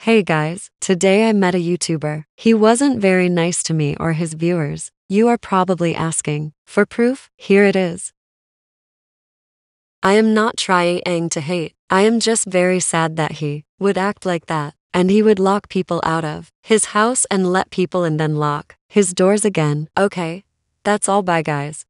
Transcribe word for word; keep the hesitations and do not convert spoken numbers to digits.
Hey guys, today I met a YouTuber. He wasn't very nice to me or his viewers. You are probably asking for proof? Here it is. I am not trying to hate. I am just very sad that he would act like that. And he would lock people out of his house and let people in, then lock his doors again. Okay, that's all. Bye guys.